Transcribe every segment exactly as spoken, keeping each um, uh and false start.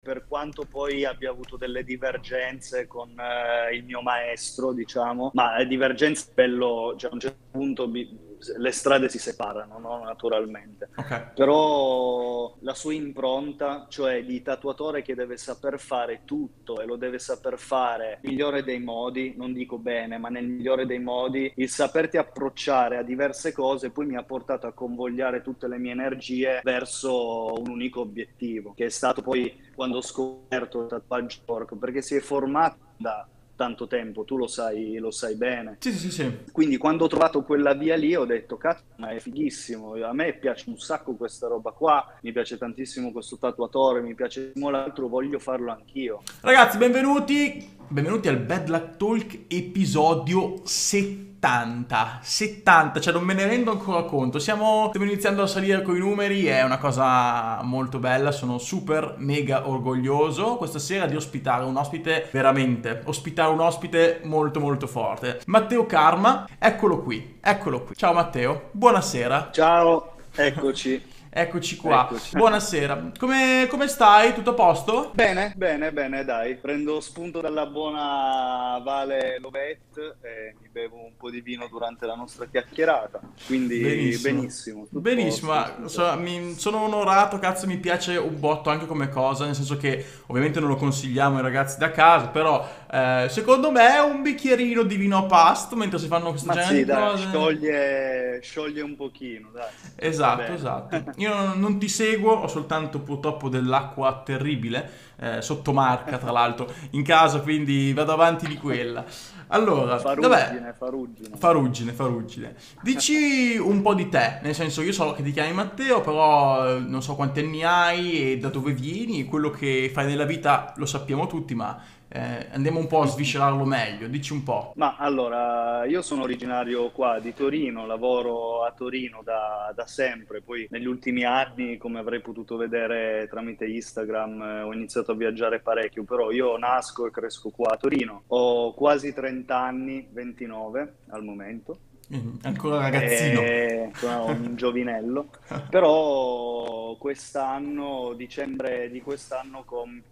per quanto poi abbia avuto delle divergenze con eh, il mio maestro, diciamo, ma eh, divergenze bello, cioè a un certo punto bi- le strade si separano, no? Naturalmente. Ok. Però la sua impronta, cioè di tatuatore che deve saper fare tutto e lo deve saper fare nel migliore dei modi, non dico bene, ma nel migliore dei modi, il saperti approcciare a diverse cose poi mi ha portato a convogliare tutte le mie energie verso un unico obiettivo, che è stato poi quando ho scoperto il tatuaggio orco, perché si è formato da tanto tempo, tu lo sai, lo sai bene. Sì, sì, sì, sì. Quindi quando ho trovato quella via lì ho detto, cazzo, ma è fighissimo, a me piace un sacco questa roba qua, mi piace tantissimo questo tatuatore, mi piace tantissimo l'altro, voglio farlo anch'io. Ragazzi, benvenuti. Benvenuti al Bad Luck Talk episodio settanta. settanta, cioè non me ne rendo ancora conto. Siamo, stiamo iniziando a salire con i numeri, è una cosa molto bella. Sono super mega orgoglioso questa sera di ospitare un ospite veramente, ospitare un ospite molto molto forte. Matteo Karma, eccolo qui, eccolo qui. Ciao Matteo, buonasera. Ciao, eccoci, Eccoci qua. eccoci. Buonasera. Come, come stai? Tutto a posto? Bene, bene, bene, dai, prendo spunto dalla buona Vale Lovette e mi bevo un po' di vino durante la nostra chiacchierata, quindi Benissimo. benissimo, tutto a Benissimo, posto, ma tutto a so- posto. mi- sono onorato, cazzo, mi piace un botto anche come cosa, nel senso che ovviamente non lo consigliamo ai ragazzi da casa, però eh, secondo me è un bicchierino di vino a pasto mentre si fanno questo Ma genere sì, di dai, cose. scioglie, scioglie un pochino, dai, va Esatto, bene. esatto. Io non, non ti seguo, ho soltanto purtroppo dell'acqua terribile, eh, sotto marca tra l'altro, in casa, quindi vado avanti di quella. Allora, vabbè, Faruggine, faruggine. faruggine, faruggine. Dici un po' di te, nel senso io so che ti chiami Matteo, però eh, non so quanti anni hai e da dove vieni, quello che fai nella vita lo sappiamo tutti, ma eh, andiamo un po' a sviscerarlo meglio, dici un po'. Ma allora, io sono originario qua di Torino, lavoro a Torino da, da sempre, poi negli ultimi anni, come avrei potuto vedere tramite Instagram, eh, ho iniziato a viaggiare parecchio, però io nasco e cresco qua a Torino, ho quasi trenta anni, ventinove al momento, Mm, ancora ragazzino. e sono un giovinello, però quest'anno, dicembre di quest'anno,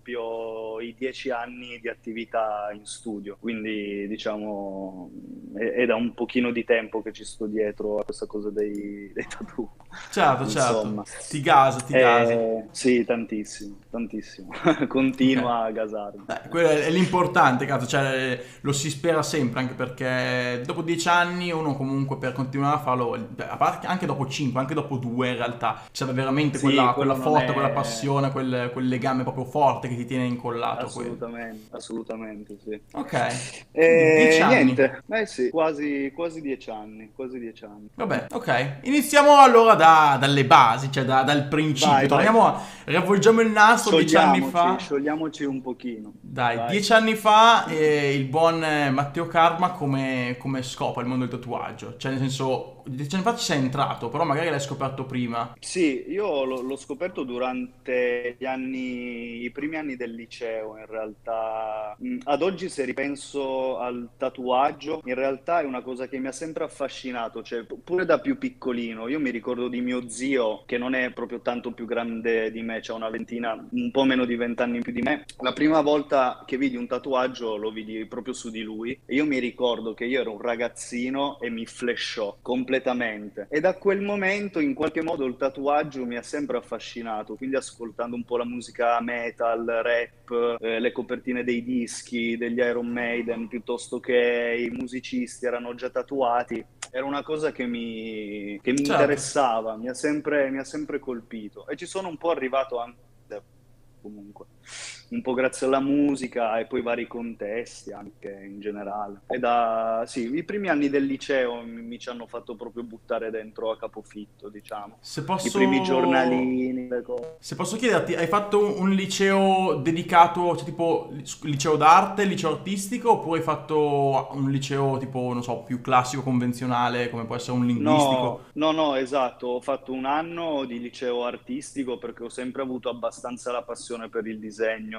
compio i dieci anni di attività in studio, quindi diciamo è, è da un pochino di tempo che ci sto dietro a questa cosa dei, dei tattoo, Certo, certo, insomma. ti gasa, ti gasa. Eh, sì, tantissimo, tantissimo, Ok. continua a gasarmi. Dai, quello è è l'importante, cazzo, cioè lo si spera sempre, anche perché dopo dieci anni uno comunque per continuare a farlo, cioè, a parte anche dopo cinque, anche dopo due in realtà, c'è veramente Sì, quella, quella quello non forte, quella è passione, quel, quel legame proprio forte che ti tiene incollato a quello. assolutamente, assolutamente sì. Ok, quindi dieci E anni. niente, eh sì, quasi, quasi dieci anni, quasi dieci anni. Vabbè, ok. Iniziamo allora da- dalle basi, cioè da- dal principio. Vai, vai, Torniamo a... Riavvolgiamo il nastro dieci anni sciogliamoci, fa. sciogliamoci un pochino. Dai, Vai. dieci anni fa eh, il buon eh, Matteo Karma come, come scopa il mondo del tatuaggio? Cioè, nel senso, dieci anni fa ci sei entrato, però magari l'hai scoperto prima. Sì, io l'ho l'ho scoperto durante gli anni, i primi anni del liceo, in realtà. Mm, Ad oggi, se ripenso al tatuaggio, in realtà è una cosa che mi ha sempre affascinato, cioè pu- pure da più piccolino. Io mi ricordo di mio zio, che non è proprio tanto più grande di me, c'ha una ventina, un po' meno di vent'anni in più di me. La prima volta che vidi un tatuaggio lo vidi proprio su di lui e io mi ricordo che io ero un ragazzino e mi flashò completamente. E da quel momento, in qualche modo, il tatuaggio mi ha sempre affascinato, quindi ascoltando un po' la musica metal, rap, eh, le copertine dei dischi degli Iron Maiden, piuttosto che i musicisti erano già tatuati, era una cosa che mi, che mi Certo. interessava, mi ha sempre, mi ha sempre colpito e ci sono un po' arrivato anche comunque, un po' grazie alla musica e poi vari contesti anche in generale. E da, sì, i primi anni del liceo mi, mi ci hanno fatto proprio buttare dentro a capofitto, diciamo. Se I primi posso... giornalini, le cose. Se posso chiederti, hai fatto un, un liceo dedicato, cioè tipo li- liceo d'arte, liceo artistico, oppure hai fatto un liceo tipo, non so, più classico, convenzionale, come può essere un linguistico? No, no, no, esatto. Ho fatto un anno di liceo artistico perché ho sempre avuto abbastanza la passione per il disegno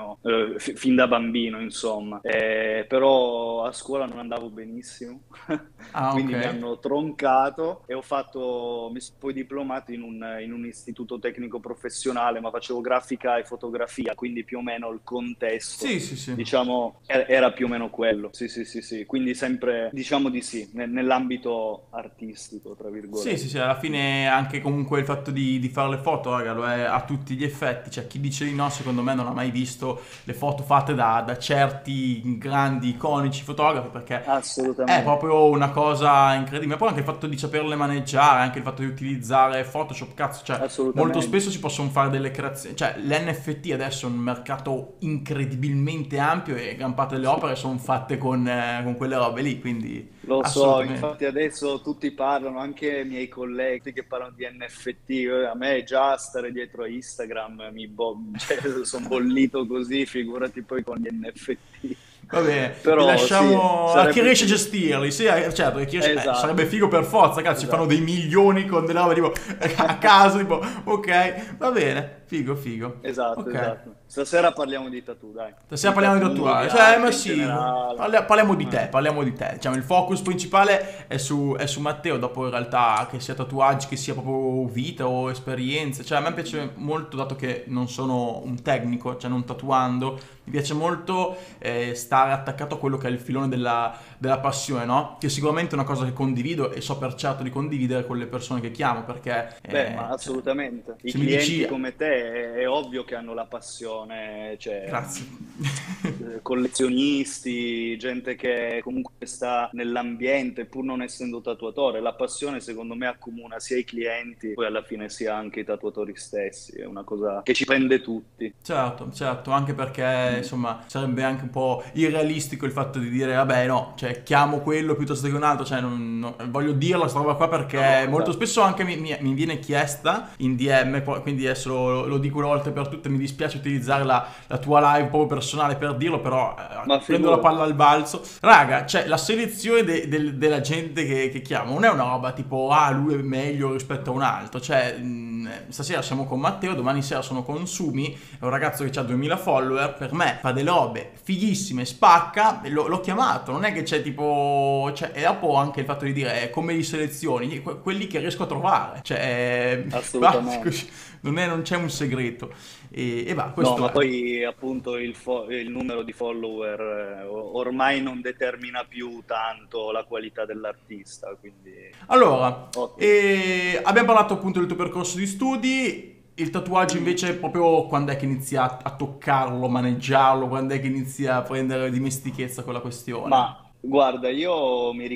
disegno eh, f- fin da bambino, insomma. Eh, però a scuola non andavo benissimo, Ah, ok. quindi mi hanno troncato e ho fatto, mi sono poi diplomato in un, in un istituto tecnico professionale, ma facevo grafica e fotografia, quindi più o meno il contesto, Sì, sì, sì. diciamo, er- era più o meno quello. Sì, sì, sì, sì. Quindi sempre, diciamo di sì, ne- nell'ambito artistico, tra Sì, sì, virgolette. sì, alla fine anche comunque il fatto di, di fare le foto, raga, lo è a tutti gli effetti. Cioè, chi dice di no, secondo me non ha mai visto le foto fatte da, da certi grandi, iconici fotografi, perché è Assolutamente, proprio una cosa incredibile. Poi anche il fatto di saperle maneggiare, anche il fatto di utilizzare Photoshop, cazzo, cioè, molto assolutamente. spesso si possono fare delle creazioni. Cioè, l'N F T adesso è un mercato incredibilmente ampio e gran parte delle opere sono fatte con, eh, con quelle robe lì, quindi Lo so, assolutamente. infatti adesso tutti parlano, anche i miei colleghi che parlano di N F T, a me già stare dietro a Instagram mi bo- cioè, sono bollito così, figurati poi con gli N F T. Va bene, li Però sì, lasciamo a chi sarebbe riesce a figo. gestirli. Sì, eh, certo, chi riesce- eh, sarebbe Esatto, figo per forza, cazzo, ci fanno esatto, dei milioni con delle robe tipo a caso, tipo, ok, va bene, figo, figo. esatto, Ok. esatto. Stasera parliamo di tattoo, dai. Stasera Di parliamo di tattoo, di tatuaggi, cioè, ma arte in sì, generale. parli- parliamo di Eh, te, parliamo di te. Diciamo, il focus principale è su, è su Matteo, dopo in realtà che sia tatuaggi, che sia proprio vita o esperienze. Cioè, a me piace molto, dato che non sono un tecnico, cioè non tatuando, mi piace molto eh, stare attaccato a quello che è il filone della, della passione, no? Che sicuramente è una cosa che condivido e so per certo di condividere con le persone che chiamo, perché, Beh, ma eh, cioè, assolutamente. I se mi dici... clienti come te è, è ovvio che hanno la passione, cioè Grazie. mh, eh, collezionisti, gente che comunque sta nell'ambiente pur non essendo tatuatore. La passione secondo me accomuna sia i clienti, poi alla fine sia anche i tatuatori stessi. È una cosa che ci prende tutti. Certo, certo, anche perché Mm. insomma sarebbe anche un po' irrealistico il fatto di dire vabbè no, cioè chiamo quello piuttosto che un altro, cioè non, non- voglio dirla sta roba qua perché No, molto esatto. spesso anche mi, mi- mi viene chiesta in D M, poi- quindi adesso lo, lo dico una volta per tutte, mi dispiace utilizzare la, la tua live proprio personale per dirlo, però eh, Ma prendo la figurati. palla al balzo. Raga, cioè la selezione de- del- della gente che, che chiamo non è una roba tipo ah lui è meglio rispetto a un altro, cioè mh, stasera siamo con Matteo, domani sera sono con Sumi, è un ragazzo che ha duemila follower, per me fa delle robe fighissime, spacca, l'ho, l'ho chiamato, non è che c'è tipo, cioè, e dopo anche il fatto di dire eh, come li selezioni, que- quelli che riesco a trovare, cioè, eh, basta Assolutamente. così, non, è, non c'è un segreto, e, e va, No, questo ma è. poi appunto il, fo- il numero di follower eh, o- ormai non determina più tanto la qualità dell'artista, quindi Allora, ottimo. eh, abbiamo parlato appunto del tuo percorso di studi, il tatuaggio Mm. invece proprio quando è che inizi a, a toccarlo, maneggiarlo, quando è che inizi a prendere dimestichezza con la questione? Ma guarda, io mi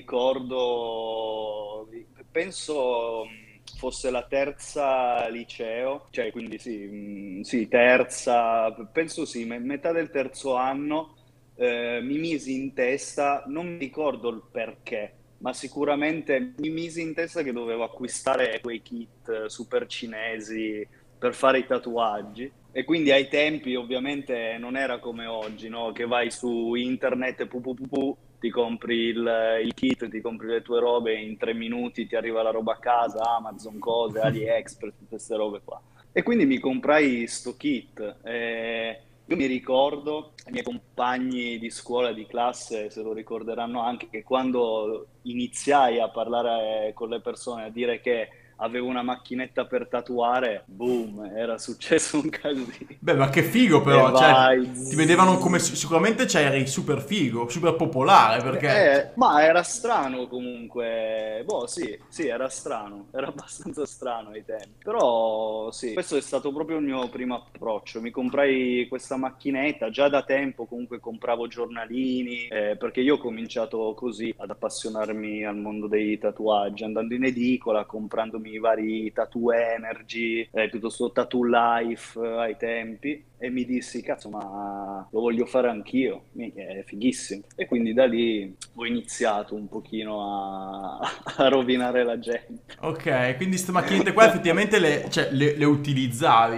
ricordo, penso mh, fosse la terza liceo, cioè quindi sì, mh, sì, terza, penso sì, me- metà del terzo anno eh, mi misi in testa, non mi ricordo il perché, ma sicuramente mi misi in testa che dovevo acquistare quei kit eh, super cinesi per fare i tatuaggi. E quindi ai tempi ovviamente non era come oggi, no? Che vai su internet, pu, pu, pu, pu, ti compri il, il kit, ti compri le tue robe, in tre minuti ti arriva la roba a casa, Amazon, cose, AliExpress, tutte queste robe qua. E quindi mi comprai sto kit. E io mi ricordo, i miei compagni di scuola, di classe, se lo ricorderanno anche, che quando iniziai a parlare con le persone, a dire che avevo una macchinetta per tatuare, boom, era successo un casino. Beh, ma che figo E però, cioè, vai. ti vedevano come Zzz. sicuramente cioè, eri super figo, super popolare, perché... cioè, Eh, ma era strano comunque, boh, sì, sì, era strano, era abbastanza strano ai tempi, però sì, questo è stato proprio il mio primo approccio, mi comprai questa macchinetta, già da tempo comunque compravo giornalini, eh, perché io ho cominciato così ad appassionarmi al mondo dei tatuaggi, andando in edicola, comprandomi i vari Tattoo Energy, eh, piuttosto Tattoo Life eh, ai tempi, e mi dissi, cazzo, ma lo voglio fare anch'io, minchia, è fighissimo. E quindi da lì ho iniziato un pochino a, a rovinare la gente. Ok, quindi queste macchinette qua effettivamente le, cioè, le- le utilizzavi.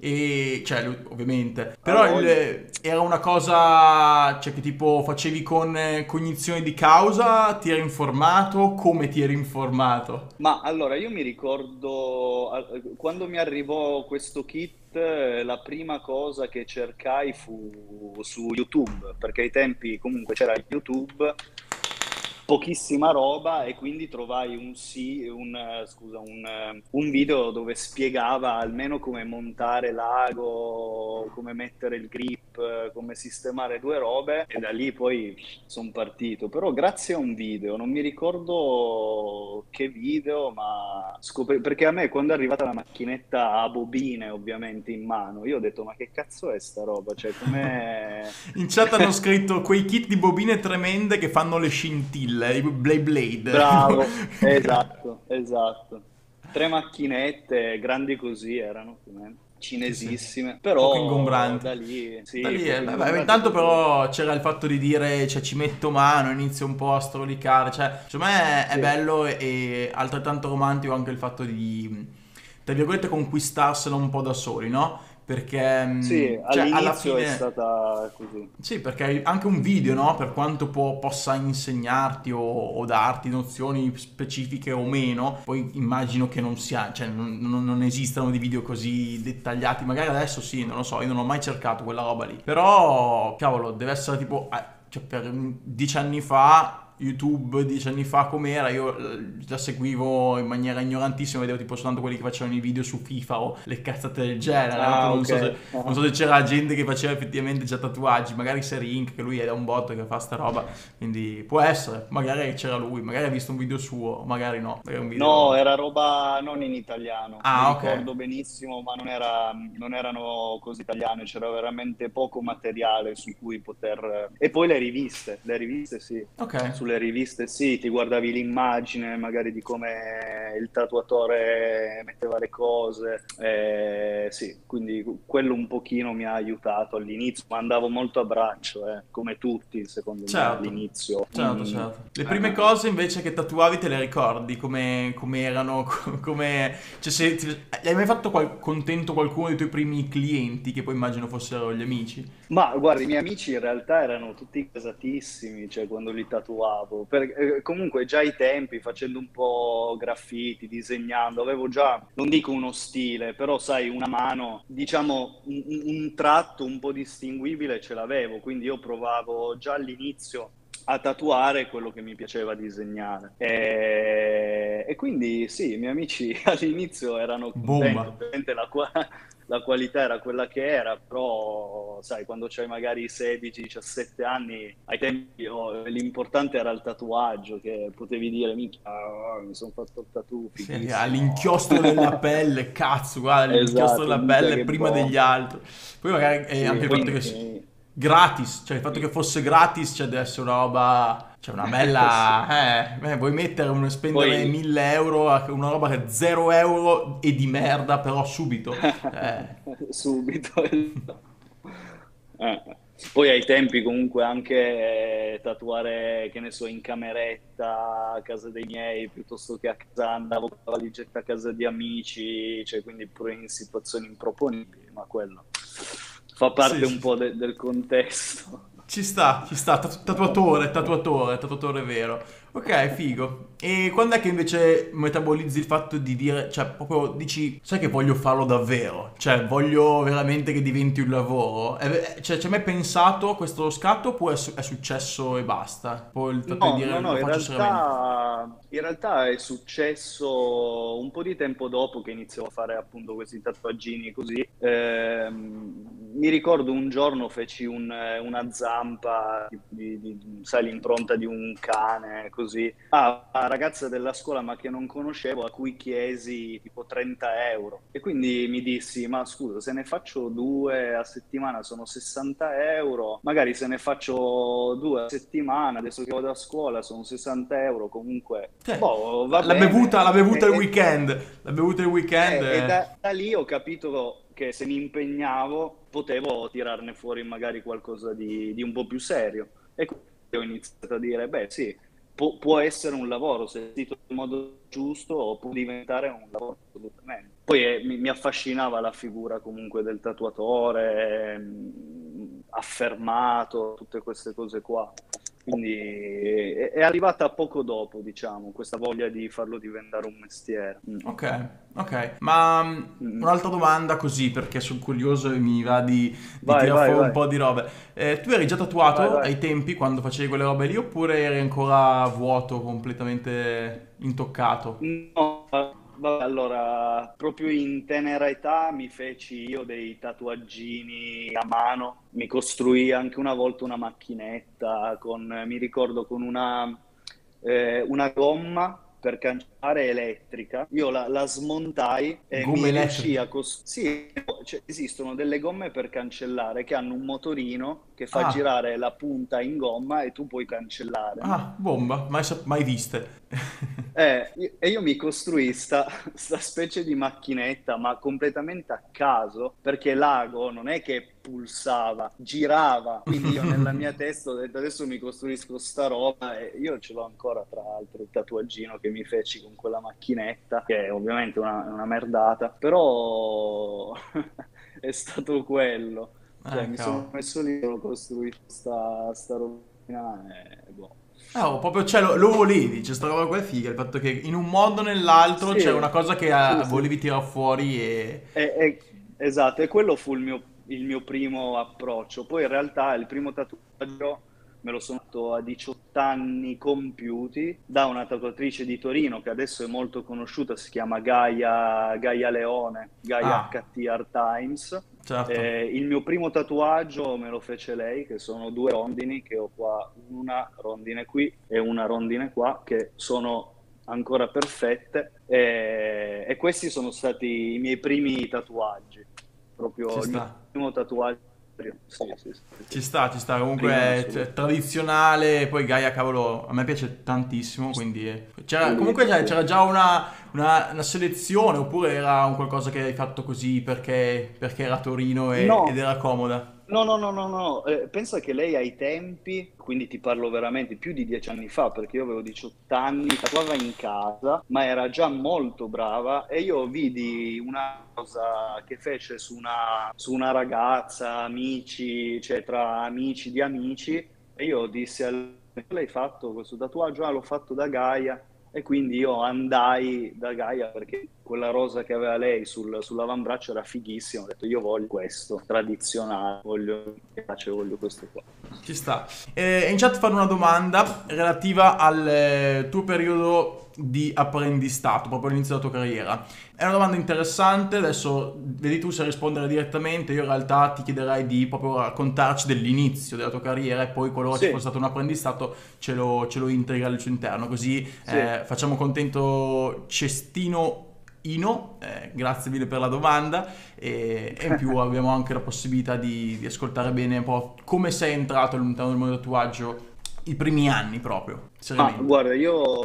E, cioè, lui, ovviamente. Ah, Però voglia. il- era una cosa, cioè, che tipo facevi con eh, cognizione di causa, ti eri informato, come ti eri informato? Ma allora, io mi ricordo al- quando mi arrivò questo kit, eh, la prima cosa che cercai fu su YouTube, perché ai tempi comunque c'era YouTube, pochissima roba e quindi trovai un, sì, un, eh, scusa, un, eh, un video dove spiegava almeno come montare l'ago, come mettere il grip, eh, come sistemare due robe e da lì poi sono partito. Però grazie a un video, non mi ricordo che video, ma scopri perché a me quando è arrivata la macchinetta a bobine ovviamente in mano, io ho detto ma che cazzo è sta roba? Cioè come... In chat hanno scritto quei kit di bobine tremende che fanno le scintille, i Blade Blade. Bravo, esatto, esatto. Tre macchinette grandi così erano, più o meno, Sì, sì. cinesissime, Poco però ingombranti. da lì, Da sì, lì, eh, poco beh, beh, ingombrante intanto proprio. però c'era il fatto di dire, cioè ci metto mano, inizio un po' a strolicare, cioè secondo me è Sì, bello e, e altrettanto romantico anche il fatto di, tra virgolette, conquistarselo un po' da soli, no? Perché, sì, mh, cioè alla all'inizio è fine... stata così. Sì, perché anche un video, no? Per quanto può- possa insegnarti o, o darti nozioni specifiche o meno, poi immagino che non sia, cioè non, non- non esistano dei video così dettagliati. Magari adesso sì, non lo so, io non ho mai cercato quella roba lì. Però, cavolo, deve essere tipo, eh, cioè per dieci anni fa. YouTube dieci anni fa com'era, io eh, la seguivo in maniera ignorantissima, vedevo tipo soltanto quelli che facevano i video su FIFA o le cazzate del genere, no? Poi Ah, non ok. so se, non so se c'era gente che faceva effettivamente già tatuaggi, magari Serink, che lui è da un botto che fa sta roba, quindi può essere, magari c'era lui, magari ha visto un video suo, magari no, magari un No, video... era roba non in italiano, mi Ah, ok. ricordo benissimo, ma non era, non erano cose italiane, c'era veramente poco materiale su cui poter... E poi le riviste, le riviste sì, Ok. sulle riviste sì, ti guardavi l'immagine magari di come il tatuatore metteva le cose, eh, sì, quindi quello un pochino mi ha aiutato all'inizio, ma andavo molto a braccio, eh, come tutti secondo me Certo, all'inizio. certo, Mm, certo. Le eh, prime eh, eh. cose invece che tatuavi te le ricordi? Come, come erano? Come... Cioè, se ti- hai mai fatto qual- contento qualcuno dei tuoi primi clienti, che poi immagino fossero gli amici? Ma guarda, i miei amici in realtà erano tutti casatissimi, cioè quando li tatuavo. Per- eh, comunque già ai tempi, facendo un po' graffiti, disegnando, avevo già, non dico uno stile, però sai, una mano, diciamo un, un- un tratto un po' distinguibile ce l'avevo, quindi io provavo già all'inizio a tatuare quello che mi piaceva disegnare. E, e quindi sì, i miei amici all'inizio erano contenti, Bomba. ovviamente la, qua- la qualità era quella che era, però sai, quando c'hai magari sedici diciassette anni, ai tempi oh, l'importante era il tatuaggio, che potevi dire, minchia, oh, mi sono fatto il tattoo, Sì, fighissimo. all'inchiostro della pelle, cazzo, guarda, l'inchiostro Esatto, della minchia pelle che prima degli bomba. altri. Poi magari eh, Sì, anche il fatto che... poi... s- eh, Gratis, cioè il fatto che eh, fosse gratis, cioè deve essere una roba, cioè una sì. bella, eh, eh, vuoi mettere, un- spendere Poi mille euro a una roba che è zero euro e di merda, però subito, eh, subito. Eh. Poi ai tempi comunque anche eh, tatuare, che ne so, in cameretta a casa dei miei piuttosto che a casa andavo con la valigetta a casa di amici, cioè quindi pure in situazioni improponibili, ma quello fa sì, parte un sì, sì. po' de- del contesto. Ci sta, ci sta, Tat- tatuatore, tatuatore, tatuatore vero. Ok, figo. E quando è che invece metabolizzi il fatto di dire, cioè proprio dici, sai che voglio farlo davvero? Cioè voglio veramente che diventi un lavoro? È- cioè ci hai mai pensato a questo scatto oppure è, su- è successo e basta? Poi il fatto di No, dire no, no, lo in faccio seriamente. realtà, in realtà è successo un po' di tempo dopo che iniziavo a fare appunto questi tatuaggini così. Ehm, mi ricordo un giorno feci un- una zampa, di, di- di- sai, l'impronta di un cane, così, a una ragazza della scuola ma che non conoscevo, a cui chiesi tipo trenta euro. E quindi mi dissi, ma scusa, se ne faccio due a settimana sono sessanta euro, magari se ne faccio due a settimana, adesso che vado a scuola sono sessanta euro, comunque, Cioè, boh, la, va la bevuta, la bene. bevuta E, il e- weekend, la bevuta il weekend eh, e è... da, da lì ho capito che se mi impegnavo potevo tirarne fuori magari qualcosa di, di un po' più serio. E quindi ho iniziato a dire, beh sì, può, può essere un lavoro, se gestito in modo giusto può diventare un lavoro assolutamente. Poi eh, mi, mi affascinava la figura comunque del tatuatore, ehm, affermato, tutte queste cose qua. Quindi è, è arrivata poco dopo, diciamo, questa voglia di farlo diventare un mestiere. Mm. Ok, ok. Ma mm, Mm. un'altra domanda così, perché sono curioso e mi va di, di Vai, tirar vai, fuori un vai, po' di robe. Eh, tu eri già vai, tatuato vai. ai tempi quando facevi quelle robe lì oppure eri ancora vuoto, completamente intoccato? No, vabbè, allora, proprio in tenera età mi feci io dei tatuaggini a mano, mi costruì anche una volta una macchinetta con, mi ricordo, con una, eh, una gomma per cancellare elettrica. Io la, la smontai e Gomme mi riuscì elettriche. a costruire. Sì, cioè, esistono delle gomme per cancellare che hanno un motorino che fa Ah, girare la punta in gomma e tu puoi cancellare, no? ah, bomba, mai, sap- mai viste. Eh, io- e io mi costruì sta, sta specie di macchinetta, ma completamente a caso, perché l'ago non è che pulsava, girava. Quindi io nella mia testa ho detto adesso mi costruisco sta roba e io ce l'ho ancora, tra l'altro, il tatuaggino che mi feci con quella macchinetta, che è ovviamente una, una merdata, però è stato quello. Cioè Eh, mi sono cavolo. messo lì e ho costruito sta, sta robina e boh. Eh, oh, proprio, cioè, lo, lo volevi, c'è sta roba qua è figa, il fatto che in un modo o nell'altro c'è una Sì, cosa che sì, ah, sì. volevi tirare fuori e... E- e- esatto, e quello fu il mio, il mio primo approccio. Poi in realtà il primo tatuaggio me lo sono fatto a diciotto anni compiuti da una tatuatrice di Torino che adesso è molto conosciuta, si chiama Gaia, Gaia Leone, Gaia Ah, H T Art Times. certo. Eh, il mio primo tatuaggio me lo fece lei, che sono due rondini che ho qua, una rondine qui e una rondine qua, che sono ancora perfette e, e questi sono stati i miei primi tatuaggi, Ci proprio il mio sta. primo tatuaggio. Sì, sì, sì, Ci sì. sta, ci sta, comunque Primo in è assoluto. cioè, tradizionale, poi Gaia, cavolo, a me piace tantissimo, quindi eh, c'era, comunque Bellissimo, c'era sì. c'era già una, una- una selezione, oppure era un qualcosa che hai fatto così perché, perché era a Torino e- ed No, era comoda? no, no, no, no, no. Eh, pensa che lei ai tempi, quindi ti parlo veramente più di dieci anni fa, perché io avevo diciotto anni, tatuava in casa, ma era già molto brava e io vidi una cosa che fece su una, su una ragazza, amici, cioè tra amici di amici, e io dissi a lei, l'hai fatto questo tatuaggio? Ah, l'ho fatto da Gaia. E quindi io andai da Gaia perché quella rosa che aveva lei sul, sull'avambraccio era fighissima. Ho detto io voglio questo, tradizionale, voglio, mi piace, voglio questo qua. Ci sta. Eh, in chat fanno una domanda relativa al eh, tuo periodo di apprendistato, proprio all'inizio della tua carriera. È una domanda interessante, adesso vedi tu se rispondere direttamente, io in realtà ti chiederei di proprio raccontarci dell'inizio della tua carriera e poi qualora ci fosse Sì, stato un apprendistato ce lo, ce lo integri al suo interno, così sì. eh, facciamo contento Cestino Ino, eh, grazie mille per la domanda e, e in più abbiamo anche la possibilità di, di ascoltare bene un po' come sei entrato all'interno del mondo del tatuaggio i primi anni proprio, Ma seriamente. guarda,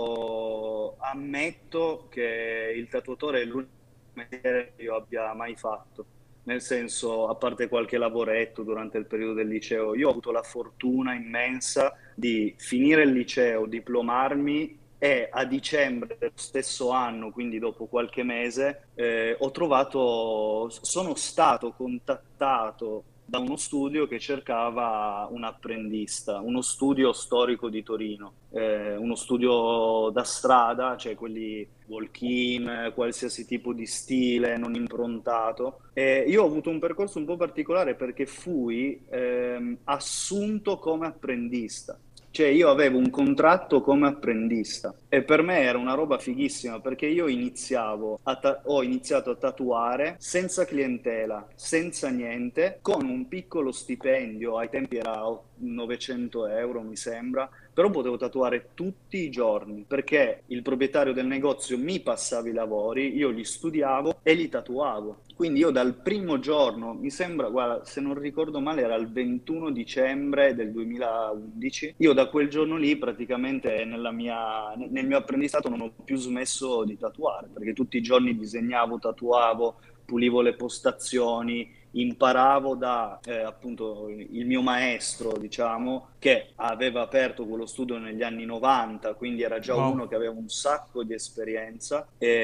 io ammetto che il tatuatore è l'unico mestiere che io abbia mai fatto. Nel senso, a parte qualche lavoretto durante il periodo del liceo, io ho avuto la fortuna immensa di finire il liceo, diplomarmi e a dicembre dello stesso anno, quindi dopo qualche mese, eh, ho trovato, sono stato contattato da uno studio che cercava un apprendista, uno studio storico di Torino, eh, uno studio da strada, cioè quelli walk-in, qualsiasi tipo di stile, non improntato. E io ho avuto un percorso un po' particolare perché fui ehm, assunto come apprendista. Cioè io avevo un contratto come apprendista e per me era una roba fighissima perché io iniziavo a ta- ho iniziato a tatuare senza clientela, senza niente, con un piccolo stipendio, ai tempi era novecento euro mi sembra, però potevo tatuare tutti i giorni perché il proprietario del negozio mi passava i lavori, io li studiavo e li tatuavo. Quindi io dal primo giorno, mi sembra, guarda, se non ricordo male, era il ventuno dicembre del duemilaundici, io da quel giorno lì praticamente nella mia, nel mio apprendistato non ho più smesso di tatuare, perché tutti i giorni disegnavo, tatuavo, pulivo le postazioni, imparavo da eh, appunto il mio maestro, diciamo, che aveva aperto quello studio negli anni novanta, quindi era già Wow. uno che aveva un sacco di esperienza,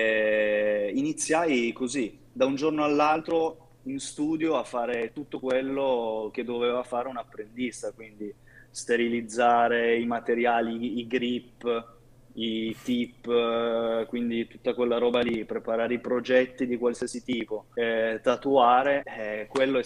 e iniziai così, da un giorno all'altro in studio a fare tutto quello che doveva fare un apprendista, quindi sterilizzare i materiali, i grip, i tip, eh, quindi tutta quella roba lì, preparare i progetti di qualsiasi tipo, eh, tatuare, eh, quello è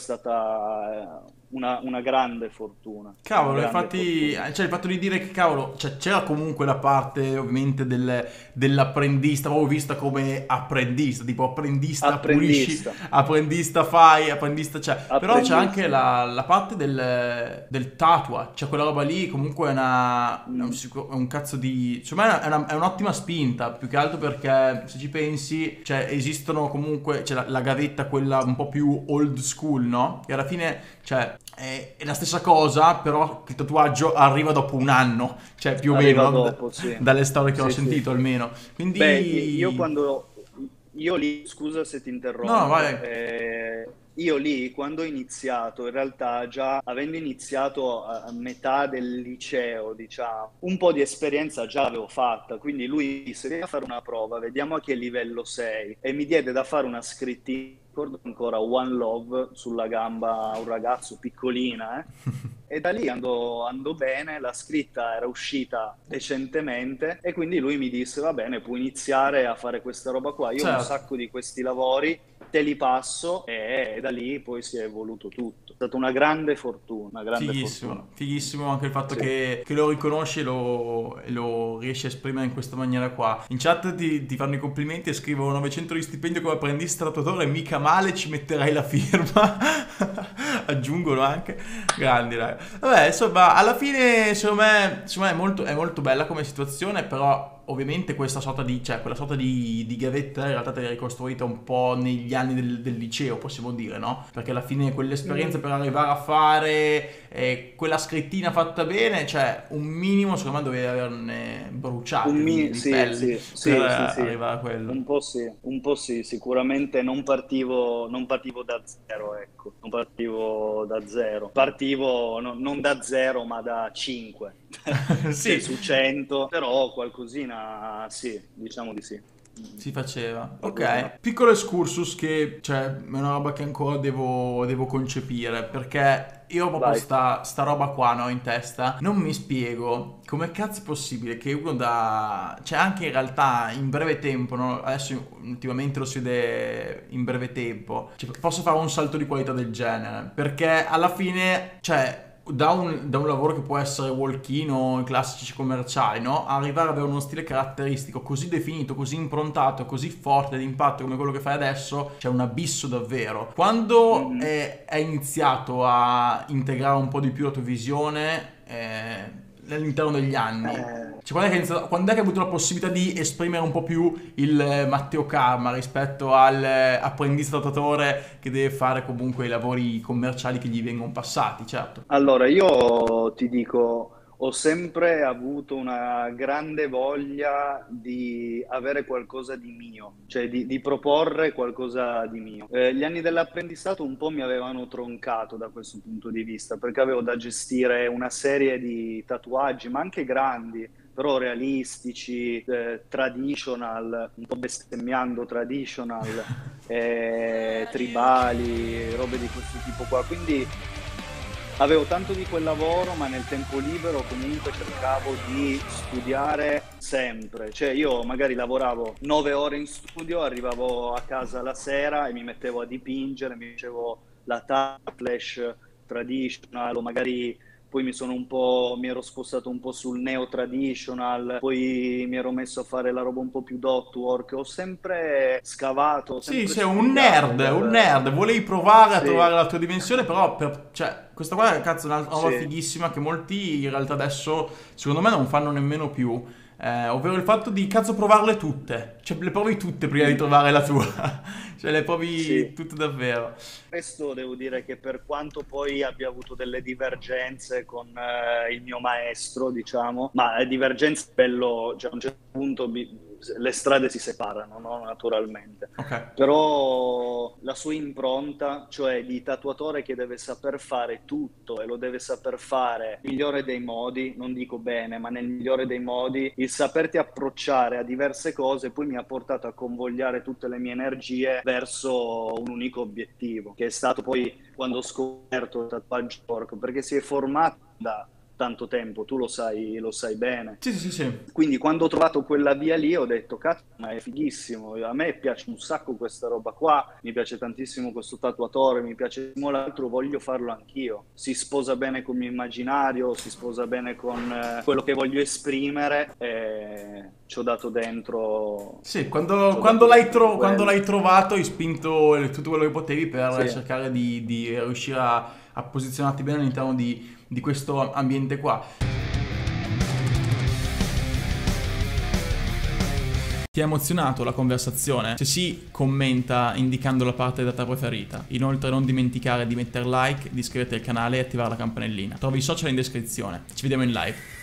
stata eh, una, una grande fortuna, una Cavolo, grande infatti, fortuna. cioè il fatto di dire che cavolo, cioè, c'era comunque la parte ovviamente del- dell'apprendista, avevo vista come apprendista, tipo apprendista pulisci, Apprendista, apprendista fai, apprendista c'è, però c'è anche apprendista. la, la parte del, del tatua, cioè quella roba lì comunque è una, è un, Mm, sicuro- è un cazzo di, secondo me è, una- è un'ottima spinta, più che altro perché se ci pensi, cioè esistono comunque, c'è la, la gavetta quella un po' più old school, no? Che alla fine, cioè, è, è la stessa cosa, però il tatuaggio arriva dopo un anno, cioè più o meno, arriva no? D- dopo, sì. dalle storie che ho Sì, sì. sentito almeno. Beh, io Quindi, quando, io lì, scusa se ti no, no, interrompo, vai. eh, io lì quando ho iniziato, in realtà già avendo iniziato a, a metà del liceo, diciamo, un po' di esperienza già l'avevo fatta, quindi lui disse, vieni a fare una prova, vediamo a che livello sei, e mi diede da fare una scrittina, ricordo ancora, One Love sulla gamba a un ragazzo piccolina, eh? E da lì andò, andò bene, la scritta era uscita decentemente e quindi lui mi disse, va bene, puoi iniziare a fare questa roba qua, io ho un Certo. sacco di questi lavori, te li passo, e da lì poi si è evoluto tutto. È stata una grande fortuna, una grande fortuna. Fighissimo, fighissimo anche il fatto Sì. che, che lo riconosci e lo, e lo riesci a esprimere in questa maniera qua. In chat ti, ti fanno i complimenti e scrivono novecento di stipendio come apprendista tatuatore, mica male, ci metterai la firma. Aggiungono anche. Grandi, raga. Vabbè, insomma, alla fine, secondo me, secondo me è molto, è molto bella come situazione, però ovviamente questa sorta di, cioè quella sorta di, di gavetta in realtà te l'hai ricostruita un po' negli anni del, del liceo, possiamo dire, no? Perché alla fine quell'esperienza Mm, per arrivare a fare eh, quella scrittina fatta bene, cioè un minimo secondo me dovevi averne Un bruciate di, mi- di sì, pelli sì, per sì, eh, sì, sì, arrivare a quello. un po' sì, un po' sì, sicuramente non partivo, non partivo da zero, ecco, non partivo da zero, partivo no- non da zero ma da cinque, cioè Sì, su cento, però qualcosina sì, diciamo di sì. Mm, si faceva. qualcosina. Ok, piccolo excursus che, cioè, è una roba che ancora devo, devo concepire, perché io ho proprio Vai. sta, sta roba qua, no, in testa. Non mi spiego come cazzo è possibile che uno da... cioè, anche in realtà in breve tempo, no? Adesso ultimamente lo si vede in breve tempo, cioè, posso fare un salto di qualità del genere, perché alla fine, cioè... Da un, da un lavoro che può essere walk-in o i classici commerciali, no? Arrivare ad avere uno stile caratteristico così definito, così improntato, così forte d'impatto come quello che fai adesso, c'è un abisso davvero. Quando Mhm. è, è iniziato a integrare un po' di più la tua visione eh, all'interno degli anni? Eh, Cioè, quando è che hai iniziato- quando è che hai avuto la possibilità di esprimere un po' più il eh, Matteo Karma rispetto al eh, apprendista tatuatore che deve fare comunque i lavori commerciali che gli vengono passati, certo. Allora, io ti dico, ho sempre avuto una grande voglia di avere qualcosa di mio, cioè di, di proporre qualcosa di mio. Eh, gli anni dell'apprendistato un po' mi avevano troncato da questo punto di vista, perché avevo da gestire una serie di tatuaggi, ma anche grandi, però realistici, eh, traditional, un po' bestemmiando traditional, eh, tribali, robe di questo tipo qua. Quindi avevo tanto di quel lavoro, ma nel tempo libero comunque cercavo di studiare sempre. Cioè io magari lavoravo nove ore in studio, arrivavo a casa la sera e mi mettevo a dipingere, mi facevo la flash traditional, o magari poi mi sono un po', mi ero spostato un po' sul neo traditional, poi mi ero messo a fare la roba un po' più dot work. Ho sempre scavato, ho Sì, sempre sei un studiato nerd, un per... nerd, volevi provare a Sì, trovare la tua dimensione, però per, cioè, questa qua è cazzo una roba sì. fighissima che molti in realtà adesso, secondo me, non fanno nemmeno più, eh, ovvero il fatto di cazzo provarle tutte, cioè le provi tutte prima di Mm, trovare la tua, cioè le sì. provi tutte davvero. Questo devo dire che per quanto poi abbia avuto delle divergenze con eh, il mio maestro, diciamo, ma eh, divergenze bello, cioè a un certo punto bi- le strade si separano, no? Naturalmente. Okay. Però la sua impronta, cioè di tatuatore che deve saper fare tutto e lo deve saper fare nel migliore dei modi, non dico bene, ma nel migliore dei modi, il saperti approcciare a diverse cose poi mi ha portato a convogliare tutte le mie energie verso un unico obiettivo, che è stato poi quando ho scoperto il tatuaggio porco, perché si è formato da tanto tempo, tu lo sai, lo sai bene. Sì, sì, sì, sì. Quindi quando ho trovato quella via lì ho detto, cazzo, ma è fighissimo, a me piace un sacco questa roba qua, mi piace tantissimo questo tatuatore, mi piace l'altro, voglio farlo anch'io. Si sposa bene con il mio immaginario, si sposa bene con eh, quello che voglio esprimere e ci ho dato dentro... Sì, quando, quando, dato l'hai, dentro tro- quando l'hai trovato hai spinto tutto quello che potevi per Sì. cercare di, di riuscire a, a posizionarti bene all'interno di, di questo ambiente qua. Ti ha emozionato la conversazione? Se sì, commenta indicando la parte data preferita. Inoltre non dimenticare di mettere like, di iscriverti al canale e attivare la campanellina. Trovi i social in descrizione. Ci vediamo in live.